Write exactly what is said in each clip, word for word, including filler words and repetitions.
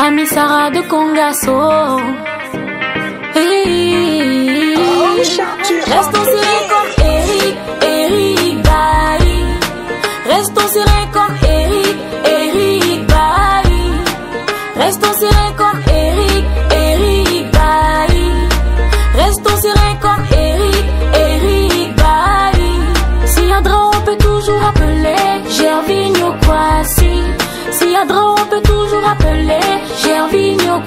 Ami Sarah de Congasso. Hey. Restons serrés comme Eric, Eric Bailly. Restons serrés comme Eric, Eric Bailly. Restons serrés comme Eric, Eric Bailly. Restons serrés comme Eric, Eric Bailly. Si y'a drôle, on peut toujours appeler Gervinho Kwasi. Si y'a drôle, on peut toujours appeler Gervinho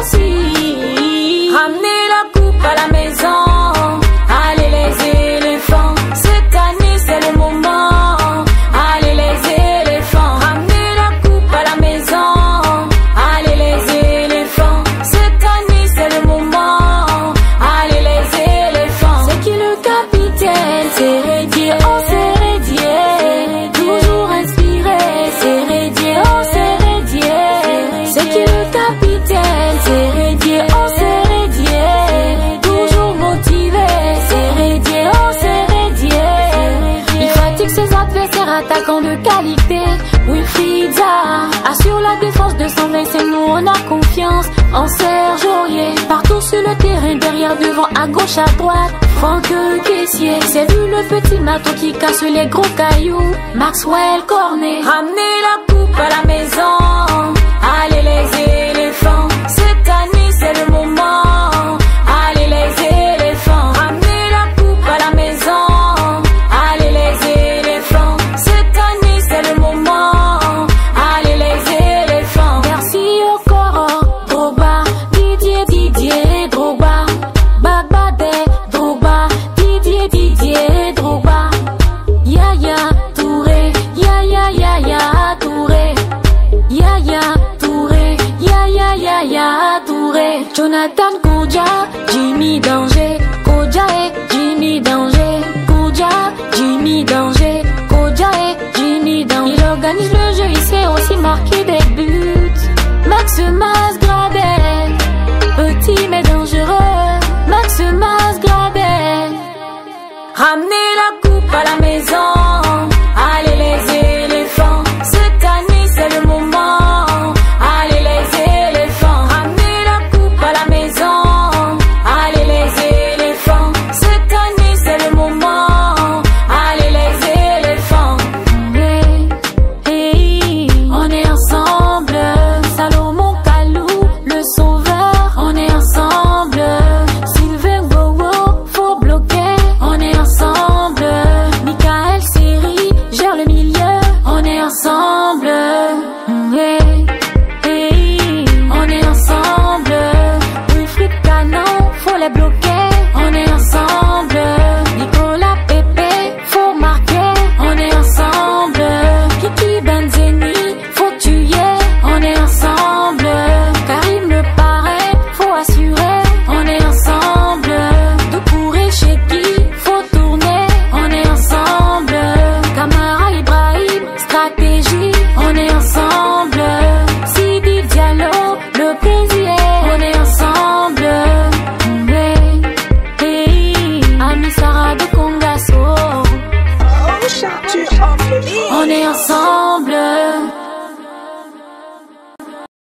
Kwasi. Ramenez la coupe à la maison. Allez les éléphants, cette année c'est le moment. Allez les éléphants, ramenez la coupe à la maison. Allez les éléphants, cette année c'est le moment. Allez les éléphants. C'est qui le capitaine? C'est Rédier, oh c'est Rédier. Toujours inspiré, c'est Rédier, oh c'est Rédier. C'est qui le capitaine? C'est Rédier, oh c'est Rédier. Toujours motivé, c'est Rédier, oh c'est Rédier. Il fatigue ses adversaires attaquants de qualité. Wilfried Zaha assure la défense de son vingt, c'est nous on a confiance en Serge Aurier. Partout sur le terrain, derrière, devant, à gauche, à droite. Franck Caissier, c'est lui le petit maton qui casse les gros cailloux. Maxwell Cornet, ramenez la coupe à la maison. Allez les éléphants, cette année c'est le moment. Allez les éléphants, ramenez la coupe à la maison. Allez les éléphants, cette année c'est le moment. Allez les éléphants. Merci au Coro, Drogba, Didier, Didier, Drogba, Babade, Drogba, Didier, Didier, Drogba, Yaya Touré, Yaya Yaya Touré, Yaya Touré, Yaya Yaya Touré, Jonathan Kodja, Jimmy Danger, Kodja et Jimmy Danger, Kodja, Jimmy Danger, Kodja et Jimmy Danger. Il organise le jeu.